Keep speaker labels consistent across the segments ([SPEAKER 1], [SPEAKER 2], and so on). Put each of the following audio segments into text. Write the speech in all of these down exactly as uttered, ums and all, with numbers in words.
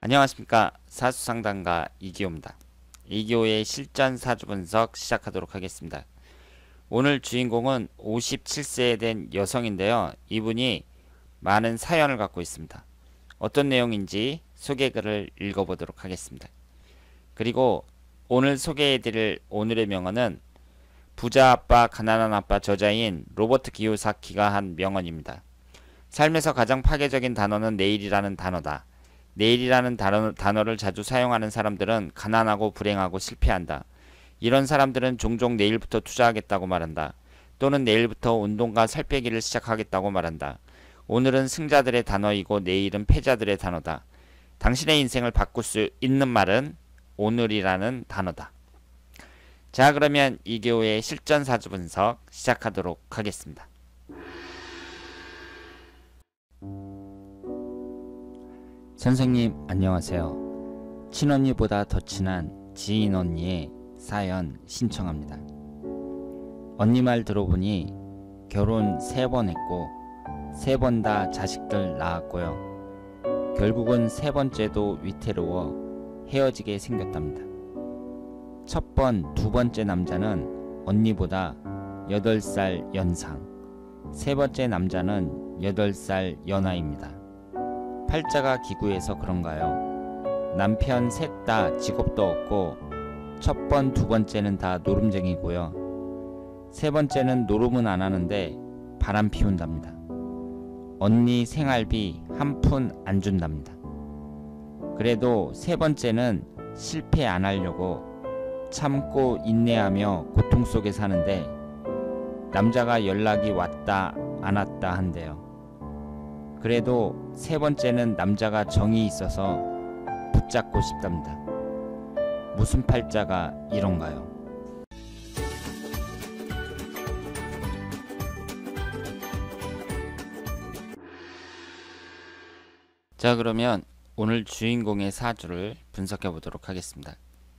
[SPEAKER 1] 안녕하십니까. 사주상담가 이기호입니다. 이기호의 실전 사주 분석 시작하도록 하겠습니다. 오늘 주인공은 오십칠 세 된 여성인데요. 이분이 많은 사연을 갖고 있습니다. 어떤 내용인지 소개글을 읽어보도록 하겠습니다. 그리고 오늘 소개해드릴 오늘의 명언은 부자 아빠 가난한 아빠 저자인 로버트 기요사키가 한 명언입니다. 삶에서 가장 파괴적인 단어는 내일이라는 단어다. 내일이라는 단어, 단어를 자주 사용하는 사람들은 가난하고 불행하고 실패한다. 이런 사람들은 종종 내일부터 투자하겠다고 말한다. 또는 내일부터 운동과 살 빼기를 시작하겠다고 말한다. 오늘은 승자들의 단어이고 내일은 패자들의 단어다. 당신의 인생을 바꿀 수 있는 말은 오늘이라는 단어다. 자, 그러면 이기호의 실전 사주 분석 시작하도록 하겠습니다. 선생님 안녕하세요. 친언니보다 더 친한 지인 언니의 사연 신청합니다. 언니 말 들어보니 결혼 세 번 했고 세 번 다 자식들 낳았고요. 결국은 세 번째도 위태로워 헤어지게 생겼답니다. 첫 번, 두 번째 남자는 언니보다 여덟 살 연상, 세 번째 남자는 여덟 살 연하입니다. 팔자가 기구해서 그런가요? 남편 셋 다 직업도 없고 첫 번, 두 번째는 다 노름쟁이고요. 세 번째는 노름은 안 하는데 바람 피운답니다. 언니 생활비 한 푼 안 준답니다. 그래도 세 번째는 실패 안 하려고 참고 인내하며 고통 속에 사는데 남자가 연락이 왔다 안 왔다 한대요. 그래도 세 번째는 남자가 정이 있어서 붙잡고 싶답니다. 무슨 팔자가 이런가요? 자, 그러면 오늘 주인공의 사주를 분석해 보도록 하겠습니다.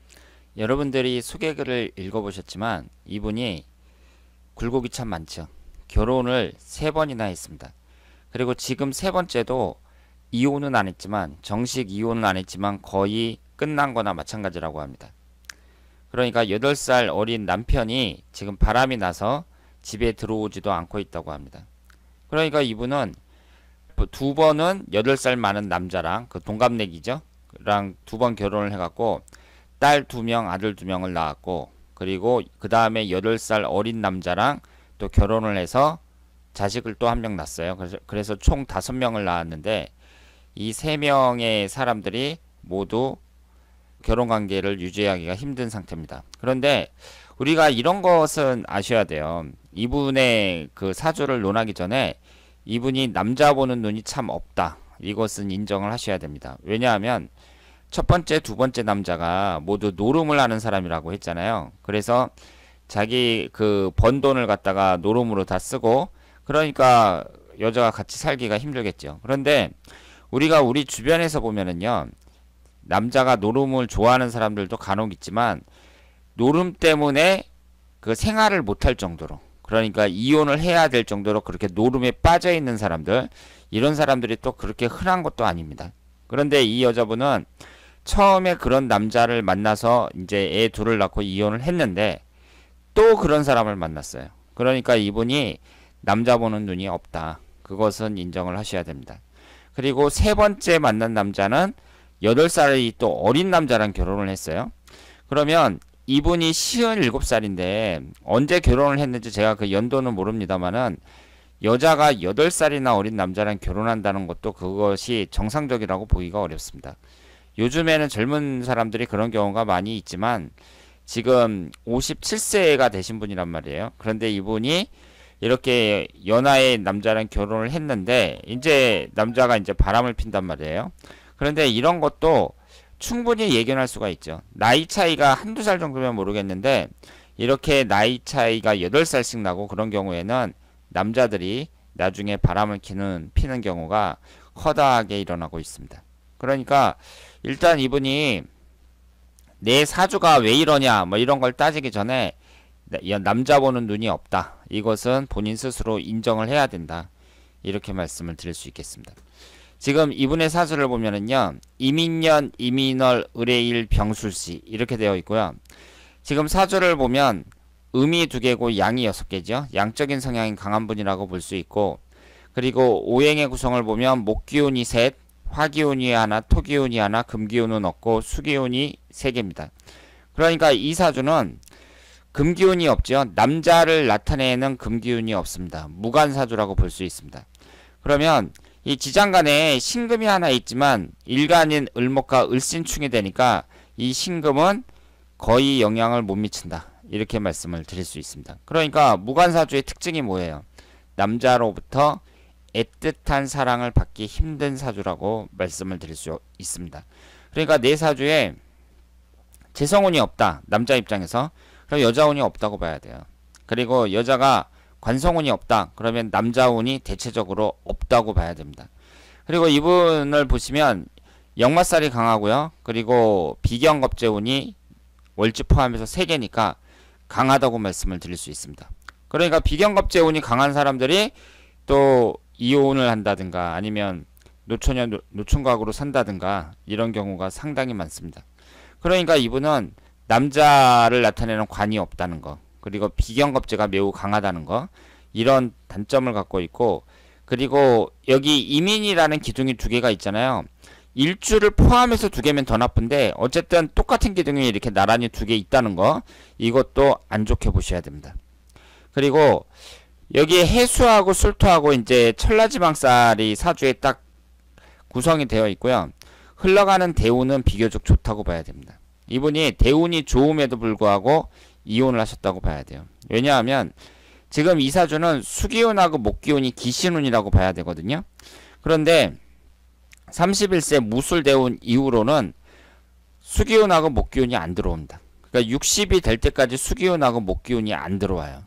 [SPEAKER 1] 여러분들이 소개글을 읽어보셨지만 이분이 굴곡이 참 많죠. 결혼을 세 번이나 했습니다. 그리고 지금 세 번째도 이혼은 안 했지만 정식 이혼은 안 했지만 거의 끝난 거나 마찬가지라고 합니다. 그러니까 여덟 살 어린 남편이 지금 바람이 나서 집에 들어오지도 않고 있다고 합니다. 그러니까 이분은 두 번은 여덟 살 많은 남자랑 그 동갑내기죠. 랑 두 번 결혼을 해갖고 딸 두 명 아들 두 명을 낳았고 그리고 그 다음에 여덟 살 어린 남자랑 또 결혼을 해서 자식을 또 한 명 낳았어요. 그래서, 그래서 총 다섯 명을 낳았는데 이 세 명의 사람들이 모두 결혼관계를 유지하기가 힘든 상태입니다. 그런데 우리가 이런 것은 아셔야 돼요. 이분의 그 사주를 논하기 전에 이분이 남자 보는 눈이 참 없다. 이것은 인정을 하셔야 됩니다. 왜냐하면 첫 번째, 두 번째 남자가 모두 노름을 하는 사람이라고 했잖아요. 그래서 자기 그 번 돈을 갖다가 노름으로 다 쓰고 그러니까 여자가 같이 살기가 힘들겠죠. 그런데 우리가 우리 주변에서 보면은요, 남자가 노름을 좋아하는 사람들도 간혹 있지만 노름 때문에 그 생활을 못할 정도로, 그러니까 이혼을 해야 될 정도로 그렇게 노름에 빠져 있는 사람들, 이런 사람들이 또 그렇게 흔한 것도 아닙니다. 그런데 이 여자분은 처음에 그런 남자를 만나서 이제 애 둘을 낳고 이혼을 했는데 또 그런 사람을 만났어요. 그러니까 이분이 남자 보는 눈이 없다. 그것은 인정을 하셔야 됩니다. 그리고 세 번째 만난 남자는 여덟 살이 또 어린 남자랑 결혼을 했어요. 그러면 이분이 쉰일곱 살인데 언제 결혼을 했는지 제가 그 연도는 모릅니다만은 여자가 여덟 살이나 어린 남자랑 결혼한다는 것도 그것이 정상적이라고 보기가 어렵습니다. 요즘에는 젊은 사람들이 그런 경우가 많이 있지만 지금 오십칠 세가 되신 분이란 말이에요. 그런데 이분이 이렇게 연하의 남자랑 결혼을 했는데 이제 남자가 이제 바람을 핀단 말이에요. 그런데 이런 것도 충분히 예견할 수가 있죠. 나이 차이가 한두 살 정도면 모르겠는데 이렇게 나이 차이가 여덟 살씩 나고 그런 경우에는 남자들이 나중에 바람을 피는, 피는 경우가 허다하게 일어나고 있습니다. 그러니까 일단 이분이 내 사주가 왜 이러냐 뭐 이런 걸 따지기 전에 남자 보는 눈이 없다. 이것은 본인 스스로 인정을 해야 된다. 이렇게 말씀을 드릴 수 있겠습니다. 지금 이분의 사주를 보면은요, 이민년, 이민월, 을해일, 병술시 이렇게 되어 있고요. 지금 사주를 보면 음이 두 개고 양이 여섯 개죠. 양적인 성향이 강한 분이라고 볼 수 있고, 그리고 오행의 구성을 보면 목기운이 셋, 화기운이 하나, 토기운이 하나, 금기운은 없고 수기운이 세 개입니다. 그러니까 이 사주는 금기운이 없죠. 남자를 나타내는 금기운이 없습니다. 무관사주라고 볼 수 있습니다. 그러면 이 지장간에 신금이 하나 있지만 일간인 을목과 을신충이 되니까 이 신금은 거의 영향을 못 미친다. 이렇게 말씀을 드릴 수 있습니다. 그러니까 무관사주의 특징이 뭐예요? 남자로부터 애틋한 사랑을 받기 힘든 사주라고 말씀을 드릴 수 있습니다. 그러니까 내 사주에 재성운이 없다. 남자 입장에서. 그럼 여자운이 없다고 봐야 돼요. 그리고 여자가 관성운이 없다. 그러면 남자운이 대체적으로 없다고 봐야 됩니다. 그리고 이분을 보시면 역마살이 강하고요. 그리고 비경겁재운이 월지 포함해서 세 개니까 강하다고 말씀을 드릴 수 있습니다. 그러니까 비경겁재운이 강한 사람들이 또 이혼을 한다든가 아니면 노처녀 노총각으로 산다든가 이런 경우가 상당히 많습니다. 그러니까 이분은 남자를 나타내는 관이 없다는 거, 그리고 비경겁재가 매우 강하다는 거, 이런 단점을 갖고 있고, 그리고 여기 이민이라는 기둥이 두 개가 있잖아요. 일주를 포함해서 두 개면 더 나쁜데 어쨌든 똑같은 기둥이 이렇게 나란히 두 개 있다는 거, 이것도 안 좋게 보셔야 됩니다. 그리고 여기에 해수하고 술토하고 이제 천라지방살이 사주에 딱 구성이 되어 있고요. 흘러가는 대운은 비교적 좋다고 봐야 됩니다. 이분이 대운이 좋음에도 불구하고 이혼을 하셨다고 봐야 돼요. 왜냐하면 지금 이 사주는 수기운하고 목기운이 기신운이라고 봐야 되거든요. 그런데 삼십일 세 무술대운 이후로는 수기운하고 목기운이 안 들어옵니다. 그러니까 육십이 될 때까지 수기운하고 목기운이 안 들어와요.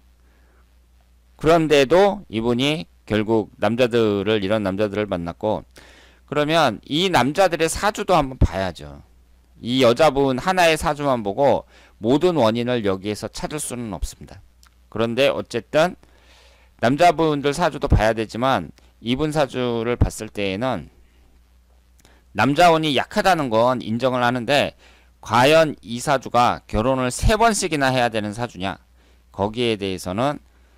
[SPEAKER 1] 그런데도 이분이 결국 남자들을 이런 남자들을 만났고, 그러면 이 남자들의 사주도 한번 봐야죠. 이 여자분 하나의 사주만 보고 모든 원인을 여기에서 찾을 수는 없습니다. 그런데 어쨌든 남자분들 사주도 봐야 되지만 이분 사주를 봤을 때에는 남자운이 약하다는 건 인정을 하는데, 과연 이 사주가 결혼을 세 번씩이나 해야 되는 사주냐, 거기에 대해서는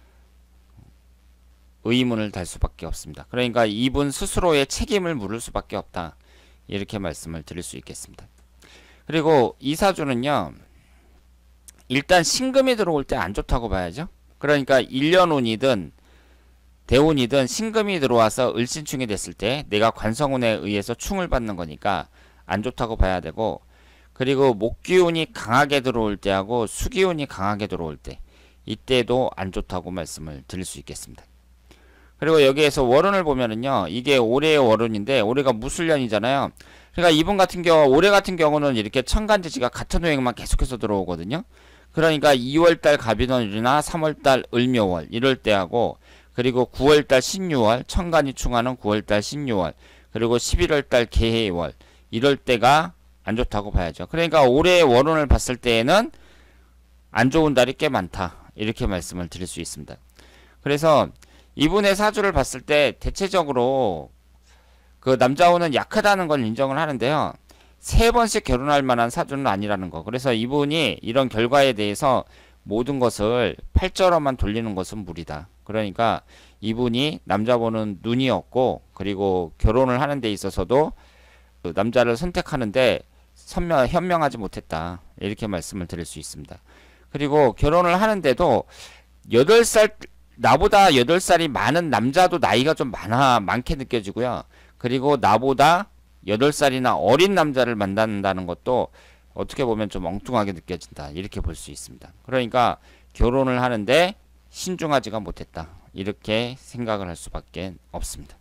[SPEAKER 1] 의문을 달 수밖에 없습니다. 그러니까 이분 스스로의 책임을 물을 수밖에 없다. 이렇게 말씀을 드릴 수 있겠습니다. 그리고 이 사주는요, 일단 신금이 들어올 때 안 좋다고 봐야죠. 그러니까 일년운이든 대운이든 신금이 들어와서 을신충이 됐을 때 내가 관성운에 의해서 충을 받는 거니까 안 좋다고 봐야 되고, 그리고 목기운이 강하게 들어올 때하고 수기운이 강하게 들어올 때, 이때도 안 좋다고 말씀을 드릴 수 있겠습니다. 그리고 여기에서 월운을 보면은요, 이게 올해의 월운인데 올해가 무술년이잖아요. 그러니까 이분 같은 경우, 올해 같은 경우는 이렇게 천간지지가 같은 호행만 계속해서 들어오거든요. 그러니까 이월달 갑인월이나 삼월달 을묘월 이럴 때하고, 그리고 구월달 신유월, 천간이 충하는 구월달 신유월, 그리고 십일월달 개해월 이럴 때가 안 좋다고 봐야죠. 그러니까 올해의 월운을 봤을 때에는 안 좋은 달이 꽤 많다. 이렇게 말씀을 드릴 수 있습니다. 그래서 이분의 사주를 봤을 때 대체적으로 그 남자운은 약하다는 걸 인정을 하는데요. 세 번씩 결혼할 만한 사주는 아니라는 거. 그래서 이분이 이런 결과에 대해서 모든 것을 팔자로만 돌리는 것은 무리다. 그러니까 이분이 남자 보는 눈이 없고, 그리고 결혼을 하는 데 있어서도 그 남자를 선택하는데 선명, 현명하지 못했다. 이렇게 말씀을 드릴 수 있습니다. 그리고 결혼을 하는데도 여덟 살, 나보다 여덟 살이 많은 남자도 나이가 좀 많아, 많게 느껴지고요. 그리고 나보다 여덟 살이나 어린 남자를 만난다는 것도 어떻게 보면 좀 엉뚱하게 느껴진다. 이렇게 볼 수 있습니다. 그러니까 결혼을 하는데 신중하지가 못했다. 이렇게 생각을 할 수밖에 없습니다.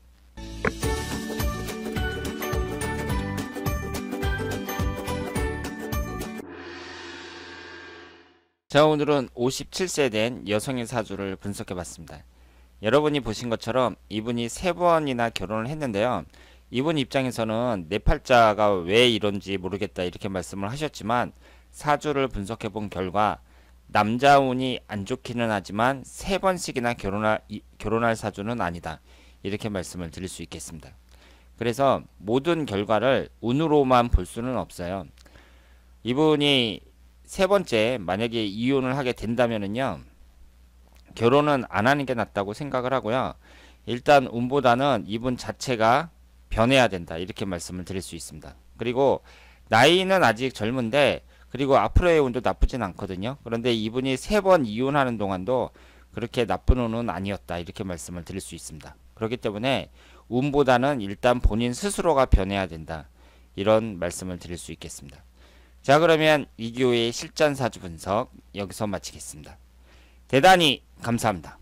[SPEAKER 1] 자, 오늘은 오십칠 세 된 여성의 사주를 분석해 봤습니다. 여러분이 보신 것처럼 이분이 세 번이나 결혼을 했는데요. 이분 입장에서는 내 팔자가 왜 이런지 모르겠다 이렇게 말씀을 하셨지만, 사주를 분석해 본 결과 남자운이 안 좋기는 하지만 세 번씩이나 결혼할, 결혼할 사주는 아니다. 이렇게 말씀을 드릴 수 있겠습니다. 그래서 모든 결과를 운으로만 볼 수는 없어요. 이분이 세 번째 만약에 이혼을 하게 된다면은요, 결혼은 안 하는 게 낫다고 생각을 하고요. 일단 운보다는 이분 자체가 변해야 된다, 이렇게 말씀을 드릴 수 있습니다. 그리고 나이는 아직 젊은데, 그리고 앞으로의 운도 나쁘진 않거든요. 그런데 이분이 세 번 이혼하는 동안도 그렇게 나쁜 운은 아니었다, 이렇게 말씀을 드릴 수 있습니다. 그렇기 때문에 운보다는 일단 본인 스스로가 변해야 된다, 이런 말씀을 드릴 수 있겠습니다. 자, 그러면 이기호의 실전사주 분석 여기서 마치겠습니다. 대단히 감사합니다.